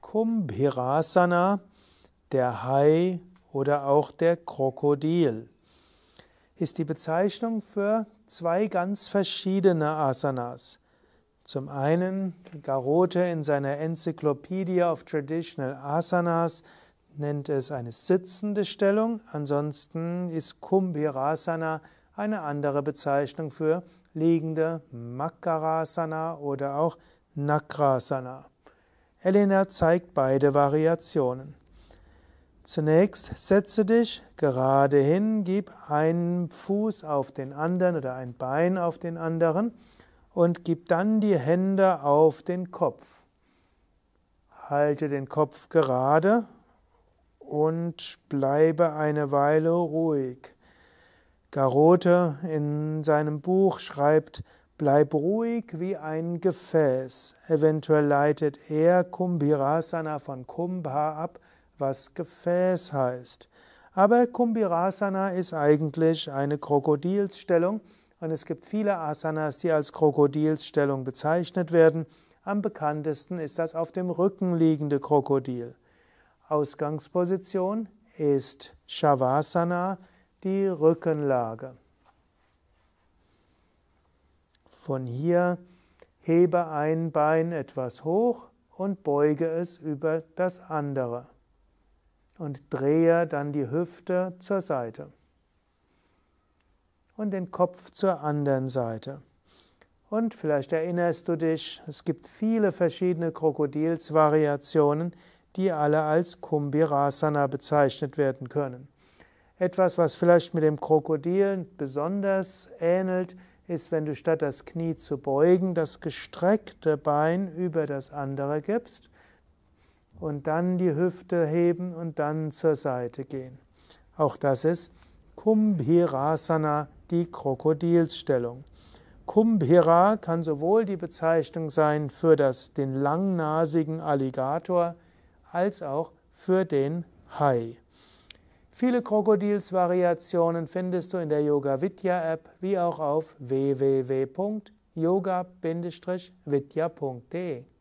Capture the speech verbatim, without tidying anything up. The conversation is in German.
Kumbhirasana, der Hai oder auch der Krokodil, ist die Bezeichnung für zwei ganz verschiedene Asanas. Zum einen, Garote in seiner Encyclopedia of Traditional Asanas nennt es eine sitzende Stellung, ansonsten ist Kumbhirasana eine andere Bezeichnung für liegende Makarasana oder auch Nakrasana. Elena zeigt beide Variationen. Zunächst setze dich gerade hin, gib einen Fuß auf den anderen oder ein Bein auf den anderen und gib dann die Hände auf den Kopf. Halte den Kopf gerade und bleibe eine Weile ruhig. Garote in seinem Buch schreibt, bleib ruhig wie ein Gefäß. Eventuell leitet er Kumbhirasana von Kumbha ab, was Gefäß heißt. Aber Kumbhirasana ist eigentlich eine Krokodilsstellung und es gibt viele Asanas, die als Krokodilsstellung bezeichnet werden. Am bekanntesten ist das auf dem Rücken liegende Krokodil. Ausgangsposition ist Shavasana, die Rückenlage. Von hier hebe ein Bein etwas hoch und beuge es über das andere. Und drehe dann die Hüfte zur Seite. Und den Kopf zur anderen Seite. Und vielleicht erinnerst du dich, es gibt viele verschiedene Krokodilsvariationen, die alle als Kumbhirasana bezeichnet werden können. Etwas, was vielleicht mit dem Krokodil besonders ähnelt, ist, wenn du statt das Knie zu beugen, das gestreckte Bein über das andere gibst und dann die Hüfte heben und dann zur Seite gehen. Auch das ist Kumbhirasana, die Krokodilsstellung. Kumbhira kann sowohl die Bezeichnung sein für das, den langnasigen Alligator als auch für den Hai. Viele Krokodilsvariationen findest du in der Yoga Vidya App wie auch auf w w w punkt yoga Bindestrich vidya punkt de.